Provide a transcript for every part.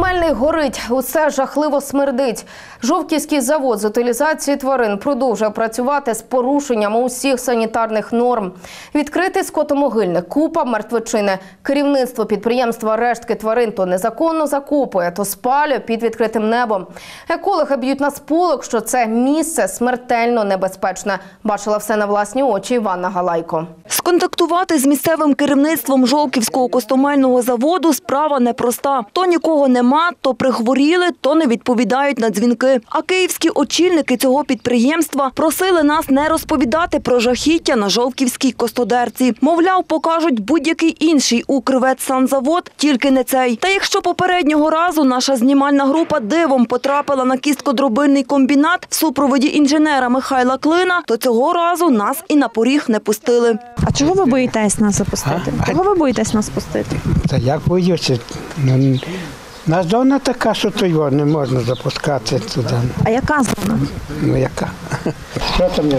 Костомельний горить, усе жахливо смердить. Жовківський завод з утилізації тварин продовжує працювати з порушенням усіх санітарних норм. Відкритий скотомогильник, купа мертвечини. Керівництво підприємства рештки тварин то незаконно закопує, то спалює під відкритим небом. Екологи б'ють на сполох, що це місце смертельно небезпечне. Бачила все на власні очі Іванна Галайко. Сконтактувати з місцевим керівництвом Жовківського костомельного заводу справа непроста. То нікого нема, то прихворіли, то не відповідають на дзвінки. А київські очільники цього підприємства просили нас не розповідати про жахіття на Жовківській костодерці. Мовляв, покажуть будь-який інший Укрветсанзавод, тільки не цей. Та якщо попереднього разу наша знімальна група дивом потрапила на кісткодробильний комбінат в супроводі інженера Михайла Клина, то цього разу нас і на поріг не пустили. А чого ви боїтесь нас запустити? Чого ви боїтесь нас пустити? Та як боюся? Нас зона така, що то його не можна запускати туди. А яка зона? Ну яка? Що там є?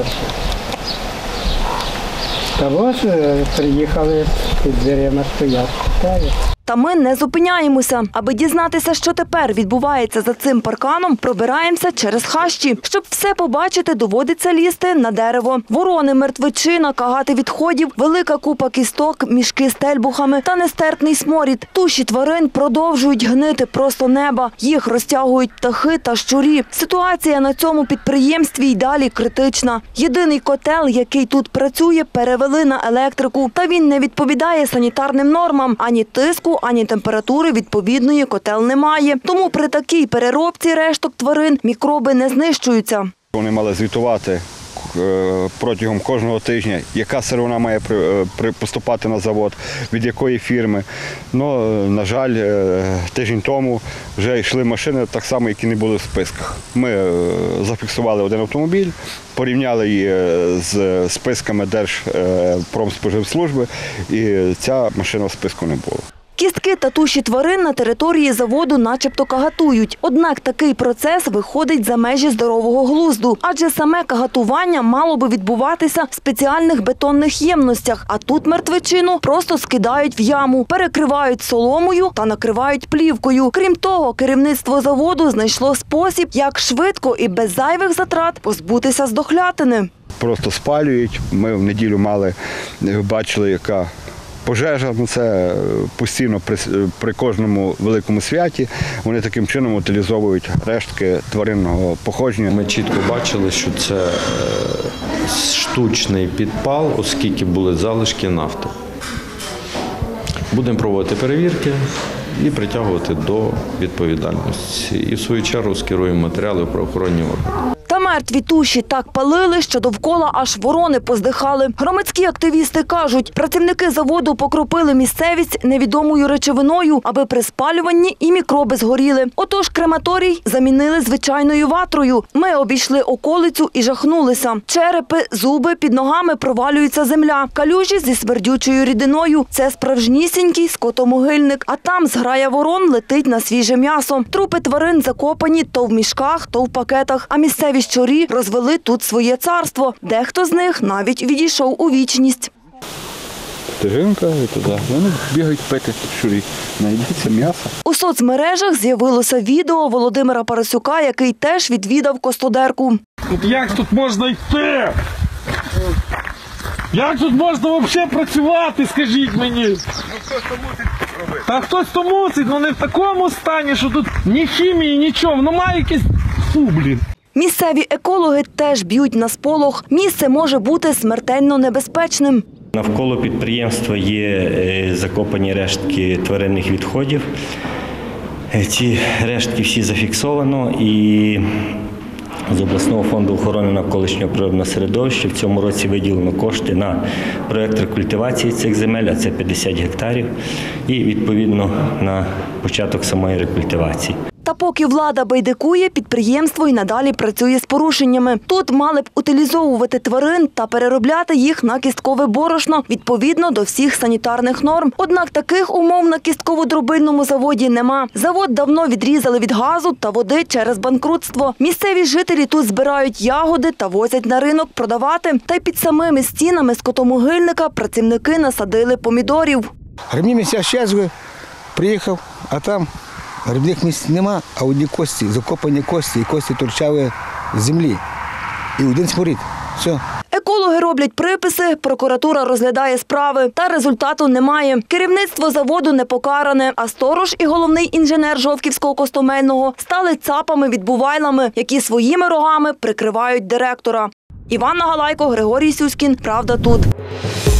Та ось приїхали, під дверима стоять. Та ми не зупиняємося. Аби дізнатися, що тепер відбувається за цим парканом, пробираємося через хащі. Щоб все побачити, доводиться лізти на дерево. Ворони, мертвечина, кагати відходів, велика купа кісток, мішки з тельбухами та нестерпний сморід. Туші тварин продовжують гнити просто неба. Їх розтягують птахи та щурі. Ситуація на цьому підприємстві й далі критична. Єдиний котел, який тут працює, перевели на електрику. Та він не відповідає санітарним нормам. Ані тиску, ані температури відповідної котел немає. Тому при такій переробці решток тварин мікроби не знищуються. Вони мали звітувати протягом кожного тижня, яка сировина має поступати на завод, від якої фірми. Но, на жаль, тиждень тому вже йшли машини, так само, які не були в списках. Ми зафіксували один автомобіль, порівняли її з списками Держпромспоживслужби, і ця машина в списку не була. Кістки та туші тварин на території заводу начебто кагатують. Однак такий процес виходить за межі здорового глузду. Адже саме кагатування мало би відбуватися в спеціальних бетонних ємностях. А тут мертвечину просто скидають в яму, перекривають соломою та накривають плівкою. Крім того, керівництво заводу знайшло спосіб, як швидко і без зайвих затрат позбутися здохлятини. Просто спалюють. Ми в неділю бачили, яка пожежа, це постійно при кожному великому святі. Вони таким чином утилізовують рештки тваринного походження. Ми чітко бачили, що це штучний підпал, оскільки були залишки нафти. Будемо проводити перевірки і притягувати до відповідальності. І в свою чергу скеруємо матеріали в правоохоронні органи. Та мертві туші так палили, що довкола аж ворони поздихали. Громадські активісти кажуть, працівники заводу покропили місцевість невідомою речовиною, аби при спалюванні і мікроби згоріли. Отож крематорій замінили звичайною ватрою. Ми обійшли околицю і жахнулися. Черепи, зуби, під ногами провалюється земля. Калюжі зі смердючою рідиною – це справжнісінький скотомогильник. А там зграя ворон летить на свіже м'ясо. Трупи тварин закопані то в мішках, то в пакетах. А місцеві щурі розвели тут своє царство. Дехто з них навіть відійшов у вічність. Стежинка і туди. Вони бігають пити щурі. Знайдеться м'ясо. У соцмережах з'явилося відео Володимира Парасюка, який теж відвідав костодерку. Як тут можна йти? Як тут можна взагалі працювати, скажіть мені? Ну хтось то мусить робити. Та хтось то мусить, але не в такому стані, що тут ні хімії, нічого. Воно має якесь блін. Місцеві екологи теж б'ють на сполох. Місце може бути смертельно небезпечним. Навколо підприємства є закопані рештки тваринних відходів. Ці рештки всі зафіксовано і з обласного фонду охорони навколишнього природного середовища в цьому році виділено кошти на проєкт рекультивації цих земель, а це 50 гектарів, і відповідно на початок самої рекультивації. Та поки влада байдикує, підприємство й надалі працює з порушеннями. Тут мали б утилізовувати тварин та переробляти їх на кісткове борошно відповідно до всіх санітарних норм. Однак таких умов на кістково-дробильному заводі нема. Завод давно відрізали від газу та води через банкрутство. Місцеві жителі тут збирають ягоди та возять на ринок продавати. Та й під самими стінами скотомогильника працівники насадили помідорів. Ремні місця щезли, приїхав, а там Грибних місць нема, а одні кості, закопані кості, і кості торчали з землі. І один сморід. Все. Екологи роблять приписи, прокуратура розглядає справи. Та результату немає. Керівництво заводу не покаране, а сторож і головний інженер Жовківського костомельного стали цапами-відбувайлами, які своїми рогами прикривають директора. Іванна Галайко, Григорій Сюськін. Правда тут.